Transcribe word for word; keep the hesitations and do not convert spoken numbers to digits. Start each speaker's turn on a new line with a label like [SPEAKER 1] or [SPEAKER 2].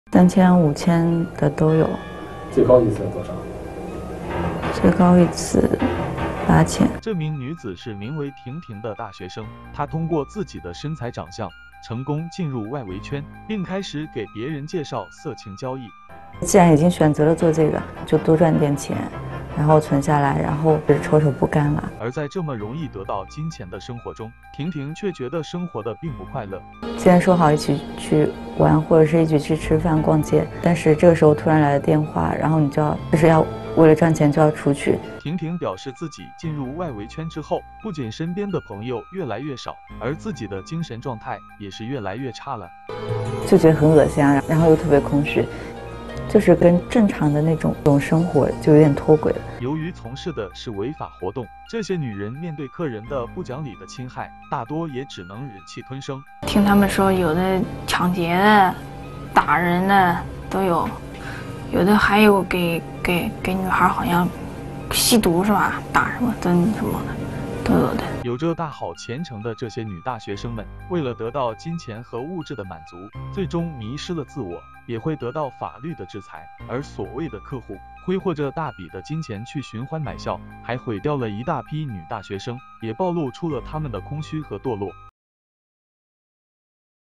[SPEAKER 1] 三千、五千的都有。
[SPEAKER 2] 最高一次多少？
[SPEAKER 1] 最高一次八千。
[SPEAKER 3] 这名女子是名为婷婷的大学生，她通过自己的身材长相，成功进入外围圈，并开始给别人介绍色情交易。
[SPEAKER 1] 既然已经选择了做这个，就多赚点钱，然后存下来，然后就是抽抽不干了。
[SPEAKER 3] 而在这么容易得到金钱的生活中，婷婷却觉得生活的并不快乐。
[SPEAKER 1] 既然说好一起去玩，或者是一起去吃饭、逛街，但是这个时候突然来了电话，然后你就要就是要为了赚钱就要出去。
[SPEAKER 3] 婷婷表示自己进入外围圈之后，不仅身边的朋友越来越少，而自己的精神状态也是越来越差了，
[SPEAKER 1] 就觉得很恶心啊，然后又特别空虚。就是跟正常的那种种生活就有点脱轨了。
[SPEAKER 3] 由于从事的是违法活动，这些女人面对客人的不讲理的侵害，大多也只能忍气吞声。
[SPEAKER 4] 听他们说，有的抢劫的、打人的都有，有的还有给给给女孩好像吸毒是吧？打什么针什么的都有的。
[SPEAKER 3] 有着大好前程的这些女大学生们，为了得到金钱和物质的满足，最终迷失了自我，也会得到法律的制裁。而所谓的客户挥霍着大笔的金钱去寻欢买笑，还毁掉了一大批女大学生，也暴露出了他们的空虚和堕落。